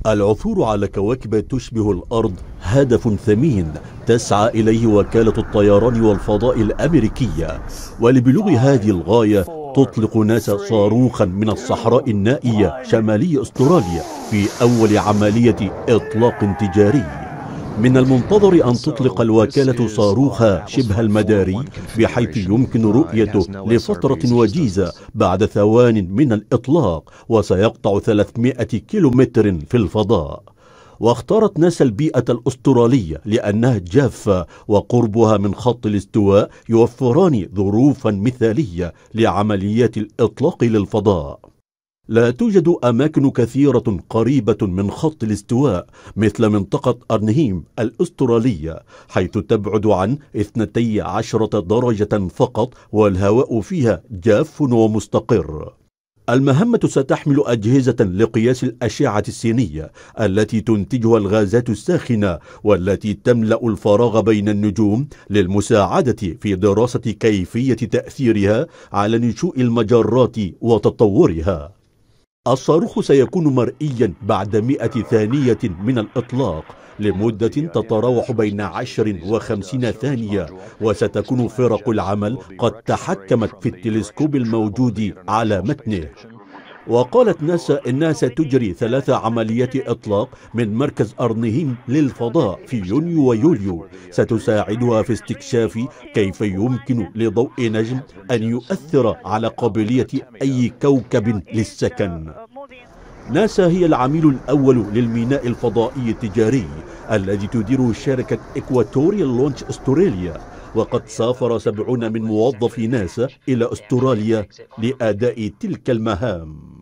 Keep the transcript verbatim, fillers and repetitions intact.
العثور على كواكب تشبه الأرض هدف ثمين تسعى إليه وكالة الطيران والفضاء الأمريكية، ولبلوغ هذه الغاية تطلق ناسا صاروخا من الصحراء النائية شمالي أستراليا في أول عملية إطلاق تجاري. من المنتظر أن تطلق الوكالة صاروخها شبه المداري بحيث يمكن رؤيته لفترة وجيزة بعد ثوان من الإطلاق، وسيقطع ثلاثمائة كيلومتر في الفضاء. واختارت ناسا البيئة الأسترالية لأنها جافة وقربها من خط الاستواء يوفران ظروفا مثالية لعمليات الإطلاق للفضاء. لا توجد أماكن كثيرة قريبة من خط الاستواء مثل منطقة أرنهيم الأسترالية، حيث تبعد عن اثنتي عشرة درجة فقط، والهواء فيها جاف ومستقر. المهمة ستحمل أجهزة لقياس الأشعة السينية التي تنتجها الغازات الساخنة والتي تملأ الفراغ بين النجوم للمساعدة في دراسة كيفية تأثيرها على نشوء المجرات وتطورها. الصاروخ سيكون مرئيا بعد مئة ثانية من الإطلاق لمدة تتراوح بين عشر وخمسين ثانية، وستكون فرق العمل قد تحكمت في التلسكوب الموجود على متنه. وقالت ناسا إنها ستجري ثلاث عمليات إطلاق من مركز أرنهيم للفضاء في يونيو ويوليو ستساعدها في استكشاف كيف يمكن لضوء نجم أن يؤثر على قابلية أي كوكب للسكن. ناسا هي العميل الأول للميناء الفضائي التجاري الذي تديره شركة إكواتوريال لونش أستراليا، وقد سافر سبعون من موظفي ناسا إلى أستراليا لأداء تلك المهام.